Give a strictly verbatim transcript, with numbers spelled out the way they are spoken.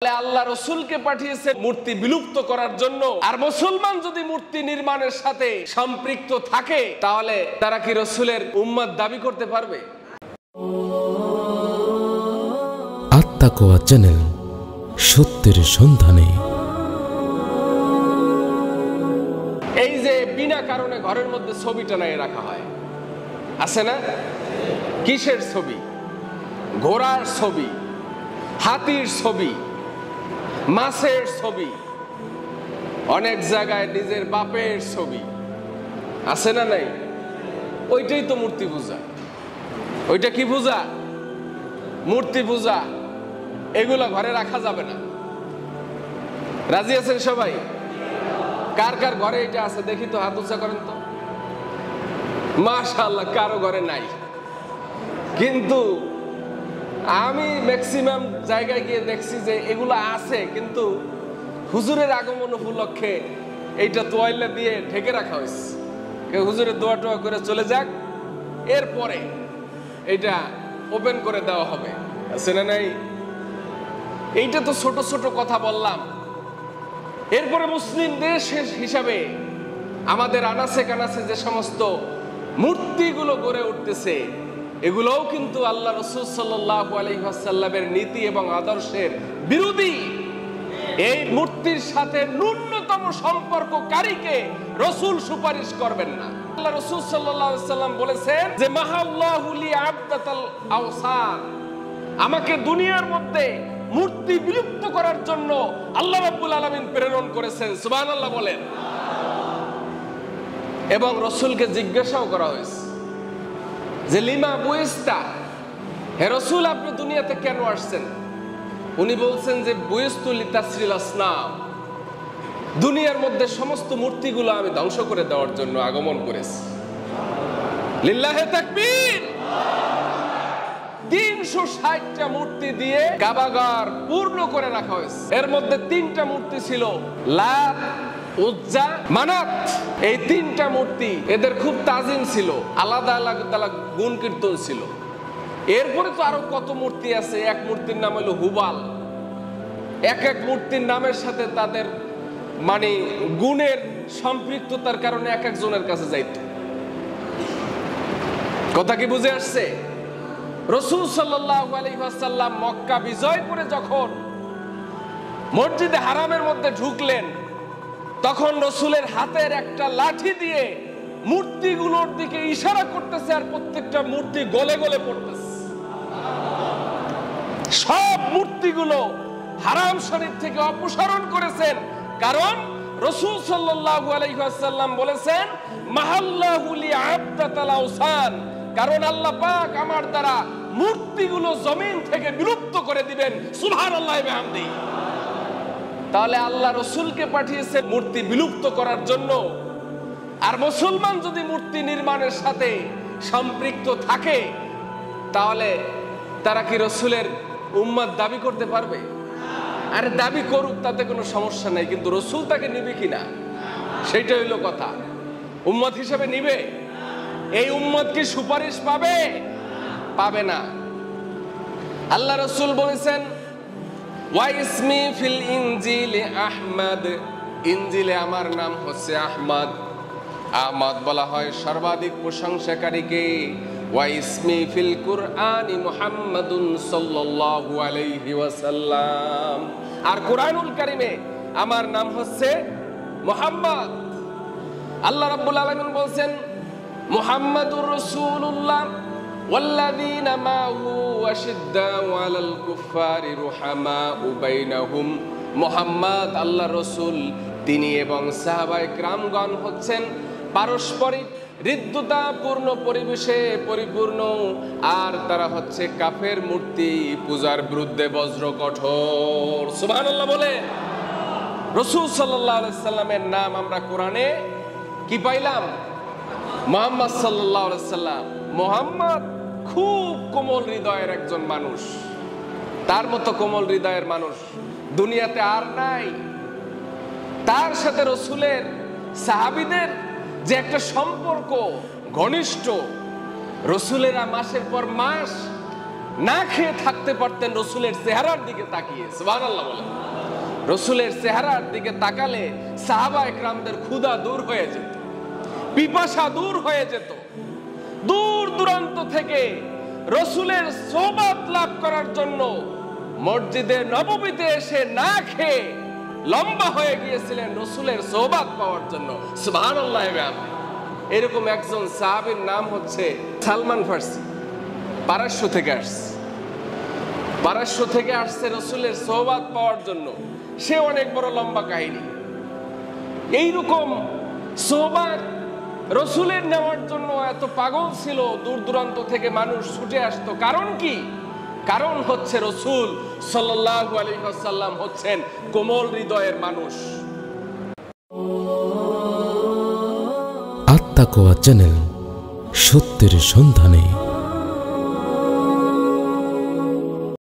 আল্লাহ রসুলকে পাঠিয়েছে মূর্তি বিলুপ্ত করার জন্য। আর মুসলমান যদি মূর্তি নির্মাণের সাথে সম্পৃক্ত থাকে তাহলে তারা কি রসুলের উম্মত দাবি করতে পারবে? আত্মাকোয়া চ্যানেল, সত্যের সন্ধানে। এই যে বিনা কারণে ঘরের মধ্যে ছবি টানায় রাখা হয়, আছে না? কিসের ছবি? ঘোড়ার ছবি, হাতির ছবি, মাছের ছবি, অনেক জায়গায় নিজের বাপের ছবি, আছে না নাই? ওইটাই তো মূর্তি পূজা। ওইটা কি পূজা? মূর্তি পূজা। এগুলো ঘরে রাখা যাবে না। রাজি আছেন সবাই? কার কার ঘরে এটা আছে দেখি তো, হাত উঁচা করেন তো। মাশাআল্লাহ, কারো ঘরে নাই। কিন্তু আমি ম্যাক্সিমাম জায়গায় গিয়ে দেখছি যে এগুলো আছে, কিন্তু হুজুরের আগমন উপলক্ষে এইটা তোয়াইলা দিয়ে ঢেকে রাখা হয়েছে। হুজুরের দোয়া টোয়া করে চলে যাক, এরপরে এটা ওপেন করে দেওয়া হবে, আছে না নাই? এইটা তো ছোট ছোট কথা বললাম। এরপরে মুসলিম দেশ হিসাবে আমাদের আনাচে কানাচে যে সমস্ত মূর্তিগুলো গড়ে উঠতেছে, এগুলোও কিন্তু আল্লাহ রাসূল সাল্লাল্লাহু আলাইহি ওয়াসাল্লামের নীতি এবং আদর্শের বিরোধী। এই মূর্তির সাথে ন্যূনতম সম্পর্ককারীকে রাসূল সুপারিশ করবেন না। আল্লাহ রাসূল সাল্লাল্লাহু আলাইহি ওয়াসাল্লাম বলেছেন যে মাহাল্লাহু লি আবদাতাল আওসান, আমাকে দুনিয়ার মধ্যে মূর্তি বিলুপ্ত করার জন্য আল্লাহ রাব্বুল আলামিন প্রেরণ করেছেন। সুবহানাল্লাহ বলেন। এবং রাসূলকে জিজ্ঞাসাও করা হয়েছে যে লিমা বুইস্তা, হে রাসূল আপনি দুনিয়াতে কেন আসছেন? উনি বলছেন যে বুইস্তু লিতাসরিল আসনাম, দুনিয়ার মধ্যে সমস্ত মূর্তিগুলো আমি ধ্বংস করে দেওয়ার জন্য আগমন করেছি। লিল্লাহি তাকবীর। তিনশো ষাটটা মূর্তি দিয়ে কাবাগার পূর্ণ করে রাখা হয়েছে। এর মধ্যে তিনটা মূর্তি ছিল লাত, উজ্জা, মানাত। এই তিনটা মূর্তি এদের খুব তাজিম ছিল, আলাদা আলাদা গুণ কীর্তন ছিল। এরপরে তো আরো কত মূর্তি আছে। এক মূর্তির নাম হলো হুবাল। এক এক মূর্তির নামের সাথে তাদের মানে গুণের সম্পৃক্ততার কারণে এক একজনের কাছে যাইত। কথা কি বুঝে আসছে? রাসূল সাল্লাল্লাহু আলাইহি ওয়াসাল্লাম মক্কা বিজয় করে যখন মসজিদে হারামের মধ্যে ঢুকলেন, তখন রাসূলের হাতের একটা লাঠি দিয়ে মূর্তিগুলোর দিকে ইশারা করতেছে, আর প্রত্যেকটা মূর্তি গলে গলে পড়তেছে। সব মূর্তিগুলো হারাম শরীফ থেকে অপসারণ করেছেন, কারণ রাসূল সাল্লাল্লাহু আলাইহি ওয়াসাল্লাম বলেছেন মাহাল্লাহু লি আবদাতাল আওসান, কারণ আল্লাহ পাক আমার দ্বারা মূর্তিগুলো জমিন থেকে বিলুপ্ত করে দিবেন। সুবহানাল্লাহি ওয়া বিহামদিহি। তাহলে আল্লাহ রসুলকে পাঠিয়েছে মূর্তি বিলুপ্ত করার জন্য। আর মুসলমান যদি মূর্তি নির্মাণের সাথে সম্পৃক্ত থাকে তাহলে তারা কি রসুলের উম্মত দাবি করতে পারবে? আরে দাবি করুক, তাতে কোনো সমস্যা নাই, কিন্তু রসুল তাকে নিবে কিনা সেইটা হইল কথা। উম্মত হিসেবে নিবে? এই উম্মত কি সুপারিশ পাবে? পাবে না। আল্লাহ রসুল বলেছেন ওয়াইসমি ফিল ইনজিল আহমদ, ইনজিলে আমার নাম হচ্ছে আহমদ। আহমদ বলা হয় সর্বাধিক প্রশংসাকারীকে। ওয়াইসমি ফিল কুরআনি মুহাম্মাদুন সাল্লাল্লাহু আলাইহি ওয়াসাল্লাম, আর কুরআনুল কারীমে আমার নাম হচ্ছে মুহাম্মদ। আল্লাহ রাব্বুল আলামিন বলেন মুহাম্মাদুর রাসূলুল্লাহ ওয়াল্লাযীনা মা'হু আশিদ্দাউ আলাল কুফফারি রুহামাউ বাইনাহুম। মুহাম্মদ আল্লাহ রাসূল, তিনি এবং সাহাবায়ে কেরামগণ হচ্ছেন পারস্পরিক হৃদ্যতাপূর্ণ পরিবেশে পরিপূর্ণ, আর তারা হচ্ছে কাফের মূর্তি পূজার বিরুদ্ধে বজ্র কঠোর। সুবহানাল্লাহ বলে। রাসূল সাল্লাল্লাহু আলাইহি সাল্লামের নাম আমরা কোরআনে কি পাইলাম? মুহাম্মদ সাল্লাল্লাহু আলাইহি সাল্লাম। মুহাম্মদ খুব কোমল হৃদয়ের একজন মানুষ, তার মতো কোমল হৃদয়ের মানুষ দুনিয়াতে আর নাই। তার সাথে রসুলের সাহাবীদের যে একটা সম্পর্ক ঘনিষ্ঠ, রসুলেরা মাসের পর মাস না খেয়ে থাকতে পারতেন রসুলের চেহারার দিকে তাকিয়ে। সুবহানাল্লাহ বলেন। রসুলের চেহারার দিকে তাকালে সাহাবা একরামদের ক্ষুধা দূর হয়ে যেত, পিপাসা দূর হয়ে যেত। দূর দূরান্ত থেকে রসুলের সোহবত লাভ করার জন্য মসজিদে নববীতে এসে না খেয়ে লম্বা হয়ে গিয়েছিলেন রসুলের সোহবত পাওয়ার জন্য। সুবহানাল্লাহ। এরকম একজন সাহাবীর নাম হচ্ছে সালমান ফার্সি। পারস্য থেকে আসছে, পারস্য থেকে আসছে রসুলের সোহবত পাওয়ার জন্য। সে অনেক বড় লম্বা কাহিনী। এইরকম সোহবত রসুলের নেওয়ার জন্য এত পাগল ছিল, দূর দূরান্ত থেকে মানুষ ছুটে আসতো। কারণ কি? কারণ হচ্ছে রসুল সাল্লাল্লাহু আলাইহি ওয়াসাল্লাম হচ্ছেন কোমল হৃদয়ের মানুষ। আত্মাকোয়া চ্যানেল, সত্যের সন্ধানে।